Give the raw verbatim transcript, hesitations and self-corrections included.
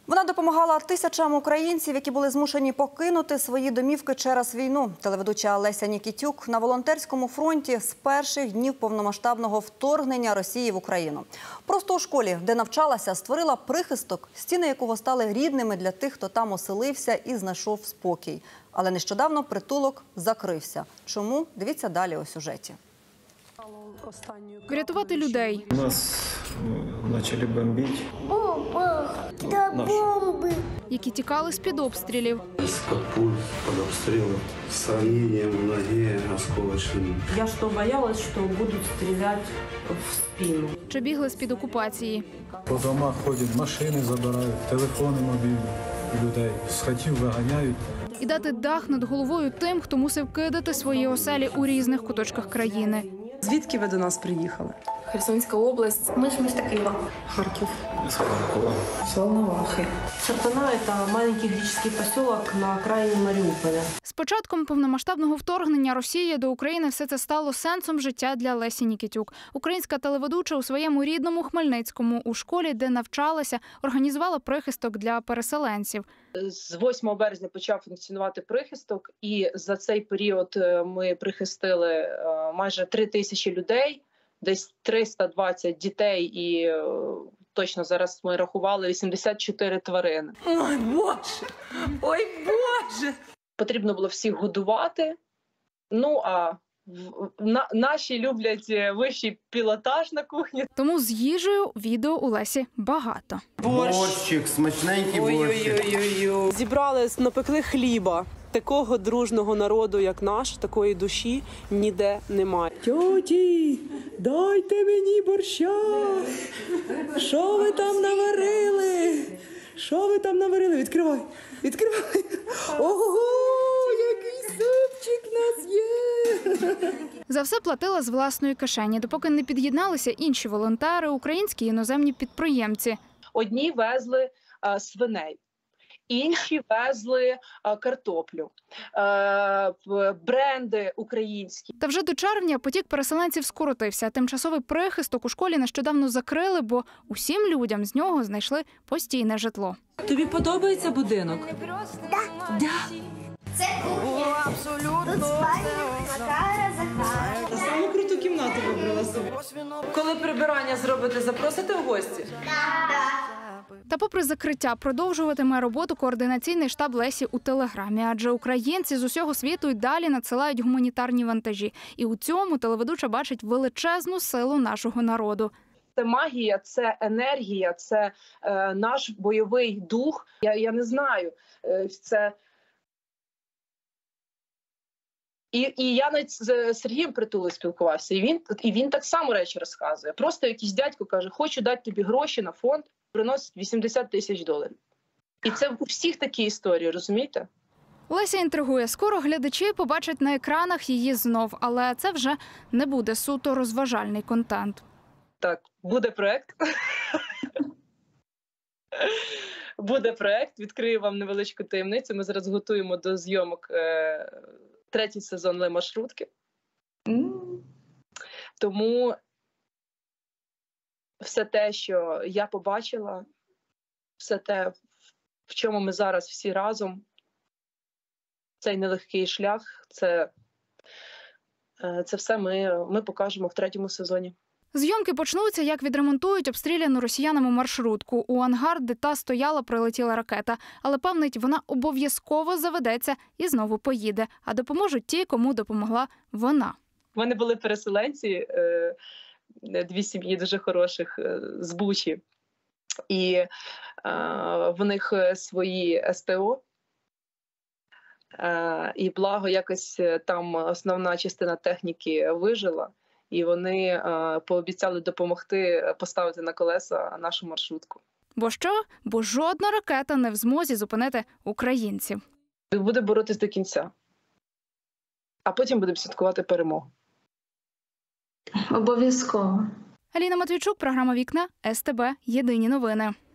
Вона допомагала тисячам українців, які були змушені покинути свої домівки через війну. Телеведуча Леся Нікітюк на волонтерському фронті з перших днів повномасштабного вторгнення Росії в Україну. Просто у школі, де навчалася, створила прихисток, стіни якого стали рідними для тих, хто там оселився і знайшов спокій. Але нещодавно притулок закрився. Чому? Дивіться далі у сюжеті. Врятувати людей. Нас почали бомбити. Та бомби! Які тікали з-під обстрілів. Из-под пуль, под обстрелом. С ранением в ноге осколочным. Я что, боялась, что будут стрелять в спину. Чи бігли з-під окупації. По домах ходять, машини забирають, телефони мобільні людей, з хатів виганяють. І дати дах над головою тим, хто мусив кидати свої оселі у різних куточках країни. Звідки ви до нас приїхали? Херсонська область. Ми ж міста Києва. Харків. З Харкова. С Волновахи. Сартана – это маленький греческий поселок на окраине Маріуполя. З початком повномасштабного вторгнення Росії до України все це стало сенсом життя для Лесі Нікітюк. Українська телеведуча у своєму рідному Хмельницькому у школі, де навчалася, організувала прихисток для переселенців. З восьмого березня почав функціонувати прихисток, і за цей період ми прихистили майже три тисячі людей, десь триста двадцять дітей і точно зараз ми рахували вісімдесят чотири тварини. Ой, Боже! Ой, Боже! Потрібно було всіх годувати, ну а на, наші люблять вищий пілотаж на кухні. Тому з їжею відео у Лесі багато. Борщик, смачненький борщик. Ой-ой-ой. Зібрали, напекли хліба. Такого дружного народу, як наш, такої душі ніде немає. Тьоті, дайте мені борща! Що ви там наварили? Що ви там наварили? Відкривай, відкривай. Ого, який супчик в нас є! За все платила з власної кишені, допоки не під'єдналися інші волонтери, українські і іноземні підприємці. Одні везли а, свиней. Інші везли а, картоплю, а, бренди українські. Та вже до червня потік переселенців скоротився. Тимчасовий прихисток у школі нещодавно закрили, бо усім людям з нього знайшли постійне житло. Тобі подобається будинок? Да. Да. Це кухня. Абсолютно. Тут спальня Макара Захара. Саму круту кімнату вибрала собі. Коли прибирання зробите, запросите в гості? Та попри закриття продовжуватиме роботу координаційний штаб Лесі у Телеграмі, адже українці з усього світу й далі надсилають гуманітарні вантажі. І у цьому телеведуча бачить величезну силу нашого народу. Це магія, це енергія, це е, наш бойовий дух. Я, я не знаю, е, це... І, і я навіть з Сергієм Притулою спілкувався, і він, і він так само речі розказує. Просто якийсь дядько каже, хочу дати тобі гроші на фонд, приносить вісімдесят тисяч доларів. І це у всіх такі історії, розумієте? Леся інтригує. Скоро глядачі побачать на екранах її знов, але це вже не буде суто розважальний контент. Так, буде проект. Буде проект, відкрию вам невеличку таємницю. Ми зараз готуємо до зйомок е- третій сезон «Ле маршрутки». Mm. Тому все те, що я побачила, все те, в чому ми зараз всі разом, цей нелегкий шлях, це, це все ми, ми покажемо в третьому сезоні. Зйомки почнуться, як відремонтують обстріляну росіянами маршрутку. У ангар, де та стояла, прилетіла ракета. Але, певнить, вона обов'язково заведеться і знову поїде. А допоможуть ті, кому допомогла вона. У мене були переселенці, дві сім'ї дуже хороших з Бучі. І в них свої ес те о. І благо якось там основна частина техніки вижила. І вони е, пообіцяли допомогти поставити на колеса нашу маршрутку. Бо що? Бо жодна ракета не в змозі зупинити українців. Буде боротись до кінця. А потім будемо святкувати перемогу. Обов'язково. Аліна Матвійчук, програма «Вікна», ес те бе, єдині новини.